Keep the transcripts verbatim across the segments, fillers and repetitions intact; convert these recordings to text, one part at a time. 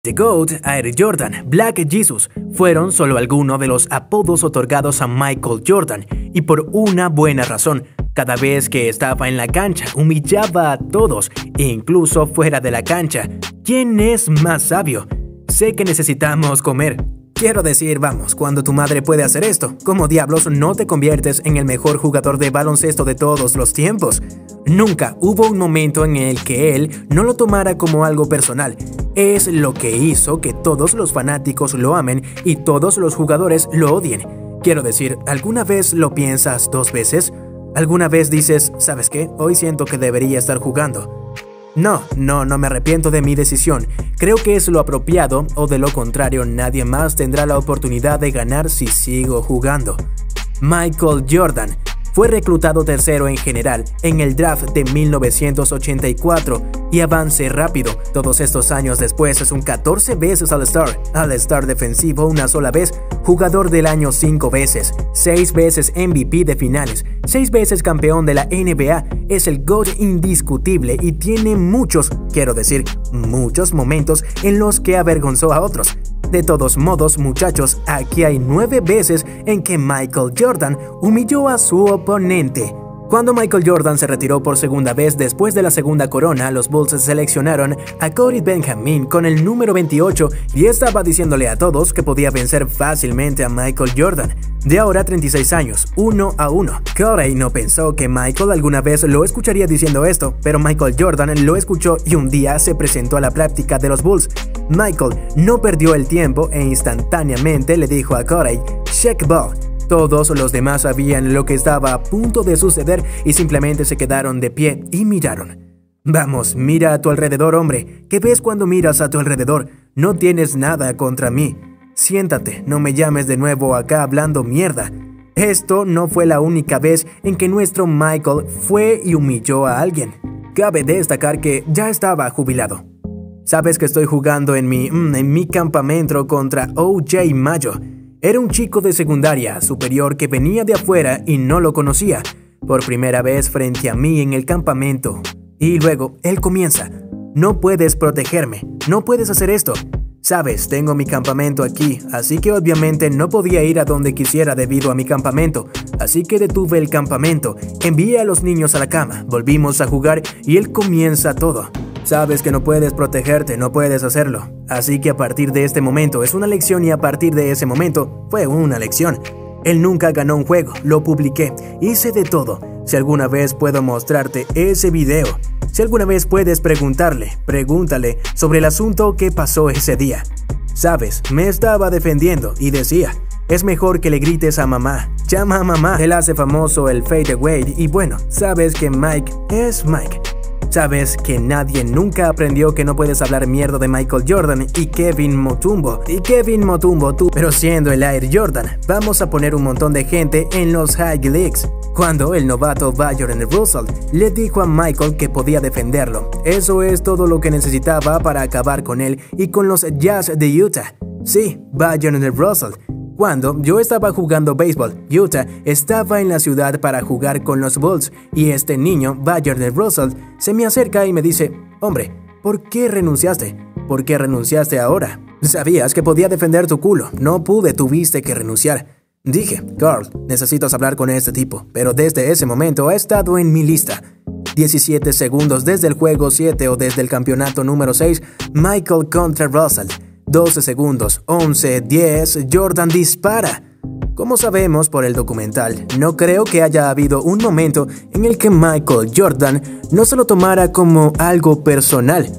The GOAT, Air Jordan, Black Jesus fueron solo algunos de los apodos otorgados a Michael Jordan, y por una buena razón. Cada vez que estaba en la cancha, humillaba a todos, incluso fuera de la cancha. ¿Quién es más sabio? Sé que necesitamos comer. Quiero decir, vamos, cuando tu madre puede hacer esto, ¿cómo diablos no te conviertes en el mejor jugador de baloncesto de todos los tiempos? Nunca hubo un momento en el que él no lo tomara como algo personal. Es lo que hizo que todos los fanáticos lo amen y todos los jugadores lo odien. Quiero decir, ¿alguna vez lo piensas dos veces? ¿Alguna vez dices, ¿sabes qué? Hoy siento que debería estar jugando. No, no, no me arrepiento de mi decisión. Creo que es lo apropiado, o de lo contrario, nadie más tendrá la oportunidad de ganar si sigo jugando. Michael Jordan fue reclutado tercero en general en el draft de mil novecientos ochenta y cuatro y avance rápido. Todos estos años después es un catorce veces All-Star, All-Star defensivo una sola vez, jugador del año cinco veces, seis veces M V P de finales, seis veces campeón de la N B A, es el GOAT indiscutible y tiene muchos, quiero decir, muchos momentos en los que avergonzó a otros. De todos modos, muchachos, aquí hay nueve veces en que Michael Jordan humilló a su oponente. Cuando Michael Jordan se retiró por segunda vez después de la segunda corona, los Bulls seleccionaron a Corey Benjamin con el número veintiocho y estaba diciéndole a todos que podía vencer fácilmente a Michael Jordan. De ahora treinta y seis años, uno a uno. Corey no pensó que Michael alguna vez lo escucharía diciendo esto, pero Michael Jordan lo escuchó y un día se presentó a la práctica de los Bulls. Michael no perdió el tiempo e instantáneamente le dijo a Corey, "Check ball". Todos los demás sabían lo que estaba a punto de suceder y simplemente se quedaron de pie y miraron. Vamos, mira a tu alrededor, hombre. ¿Qué ves cuando miras a tu alrededor? No tienes nada contra mí. Siéntate, no me llames de nuevo acá hablando mierda. Esto no fue la única vez en que nuestro Michael fue y humilló a alguien. Cabe destacar que ya estaba jubilado. Sabes que estoy jugando en mi, en mi campamento contra O J Mayo. Era un chico de secundaria superior que venía de afuera y no lo conocía. Por primera vez frente a mí en el campamento. Y luego, él comienza. No puedes protegerme, no puedes hacer esto. Sabes, tengo mi campamento aquí, así que obviamente no podía ir a donde quisiera debido a mi campamento. Así que detuve el campamento, envié a los niños a la cama, volvimos a jugar y él comienza todo. Sabes que no puedes protegerte, no puedes hacerlo. Así que a partir de este momento es una lección y a partir de ese momento fue una lección. Él nunca ganó un juego, lo publiqué, hice de todo. Si alguna vez puedo mostrarte ese video, si alguna vez puedes preguntarle, pregúntale sobre el asunto que pasó ese día. Sabes, me estaba defendiendo y decía, es mejor que le grites a mamá, llama a mamá. Él hace famoso el fade away y bueno, sabes que Mike es Mike. Sabes que nadie nunca aprendió que no puedes hablar mierda de Michael Jordan y Kevin Mutombo. Y Kevin Mutombo tú, pero siendo el Air Jordan, vamos a poner un montón de gente en los High Leagues. Cuando el novato Byron Russell le dijo a Michael que podía defenderlo. Eso es todo lo que necesitaba para acabar con él y con los Jazz de Utah. Sí, Byron Russell. Cuando yo estaba jugando béisbol, Utah estaba en la ciudad para jugar con los Bulls y este niño, Byron Russell, se me acerca y me dice, hombre, ¿por qué renunciaste? ¿Por qué renunciaste ahora? Sabías que podía defender tu culo, no pude, tuviste que renunciar. Dije, Carl, necesitas hablar con este tipo, pero desde ese momento ha estado en mi lista. diecisiete segundos desde el juego siete o desde el campeonato número seis, Michael contra Russell. doce segundos, once, diez, Jordan dispara. Como sabemos por el documental, no creo que haya habido un momento en el que Michael Jordan no se lo tomara como algo personal.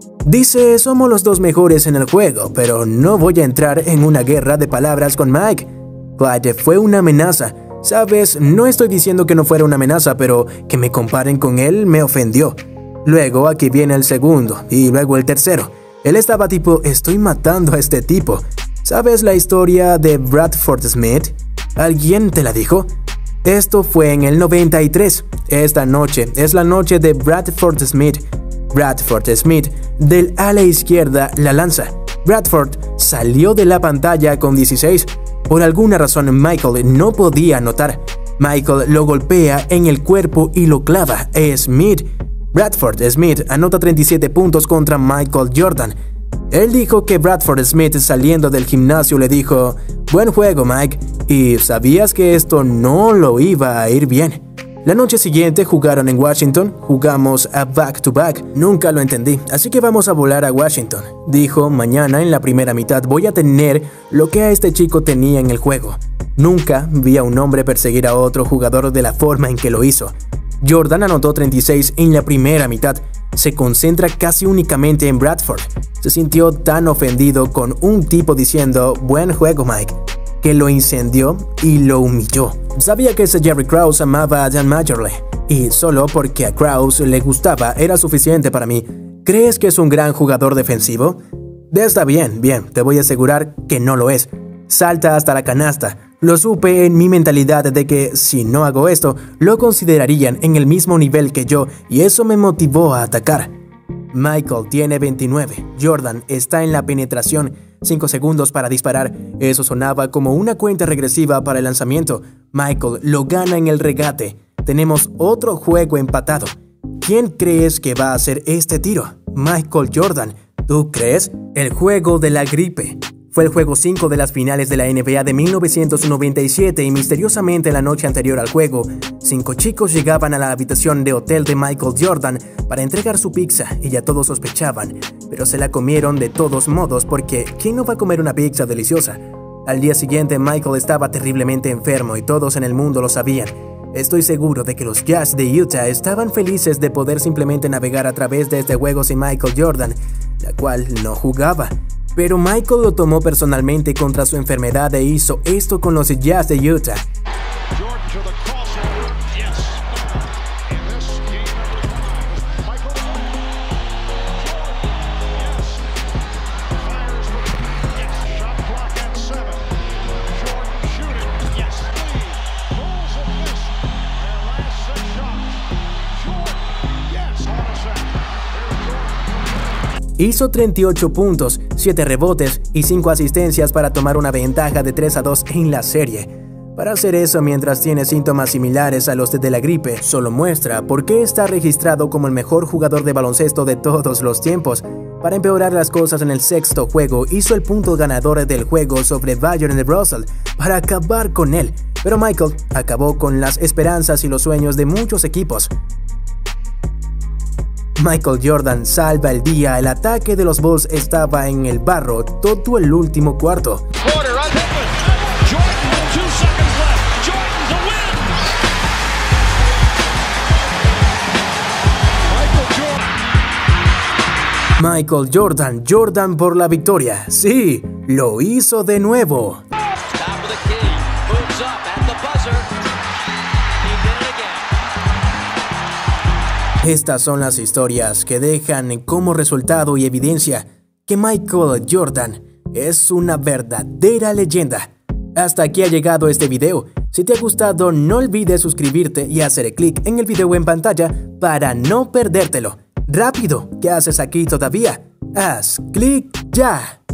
Dice, somos los dos mejores en el juego, pero no voy a entrar en una guerra de palabras con Mike. Vaya, fue una amenaza. Sabes, no estoy diciendo que no fuera una amenaza, pero que me comparen con él me ofendió. Luego aquí viene el segundo y luego el tercero. Él estaba tipo, estoy matando a este tipo. ¿Sabes la historia de Bradford Smith? ¿Alguien te la dijo? Esto fue en el noventa y tres. Esta noche es la noche de Bradford Smith. Bradford Smith, del ala izquierda, la lanza. Bradford salió de la pantalla con dieciséis. Por alguna razón Michael no podía anotar. Michael lo golpea en el cuerpo y lo clava. Smith. Bradford Smith anota treinta y siete puntos contra Michael Jordan. Él dijo que Bradford Smith, saliendo del gimnasio, le dijo: "Buen juego, Mike", y sabías que esto no lo iba a ir bien. La noche siguiente jugaron en Washington, jugamos a back to back. Nunca lo entendí, así que vamos a volar a Washington. Dijo: "Mañana en la primera mitad voy a tener lo que a este chico tenía en el juego". Nunca vi a un hombre perseguir a otro jugador de la forma en que lo hizo. Jordan anotó treinta y seis en la primera mitad. Se concentra casi únicamente en Bradford. Se sintió tan ofendido con un tipo diciendo "buen juego, Mike", que lo incendió y lo humilló. Sabía que ese Jerry Krause amaba a Dan Majerle, y solo porque a Krause le gustaba era suficiente para mí. ¿Crees que es un gran jugador defensivo? Está bien, bien, te voy a asegurar que no lo es. Salta hasta la canasta. Lo supe en mi mentalidad de que si no hago esto, lo considerarían en el mismo nivel que yo, y eso me motivó a atacar. Michael tiene veintinueve. Jordan está en la penetración. cinco segundos para disparar. Eso sonaba como una cuenta regresiva para el lanzamiento. Michael lo gana en el regate. Tenemos otro juego empatado. ¿Quién crees que va a hacer este tiro? Michael Jordan. ¿Tú crees? El juego de la gripe. Fue el juego cinco de las finales de la N B A de mil novecientos noventa y siete y misteriosamente la noche anterior al juego, cinco chicos llegaban a la habitación de hotel de Michael Jordan para entregar su pizza y ya todos sospechaban, pero se la comieron de todos modos porque ¿quién no va a comer una pizza deliciosa? Al día siguiente Michael estaba terriblemente enfermo y todos en el mundo lo sabían. Estoy seguro de que los Jazz de Utah estaban felices de poder simplemente navegar a través de este juego sin Michael Jordan, la cual no jugaba. Pero Michael lo tomó personalmente contra su enfermedad e hizo esto con los Jazz de Utah. Hizo treinta y ocho puntos, siete rebotes y cinco asistencias para tomar una ventaja de tres a dos en la serie. Para hacer eso mientras tiene síntomas similares a los de la gripe, solo muestra por qué está registrado como el mejor jugador de baloncesto de todos los tiempos. Para empeorar las cosas, en el sexto juego hizo el punto ganador del juego sobre Bayern de Russell para acabar con él, pero Michael acabó con las esperanzas y los sueños de muchos equipos. Michael Jordan salva el día. El ataque de los Bulls estaba en el barro todo el último cuarto. Michael Jordan, Jordan por la victoria. Sí, lo hizo de nuevo. Estas son las historias que dejan como resultado y evidencia que Michael Jordan es una verdadera leyenda. Hasta aquí ha llegado este video. Si te ha gustado, no olvides suscribirte y hacer clic en el video en pantalla para no perdértelo. ¡Rápido! ¿Qué haces aquí todavía? ¡Haz clic ya!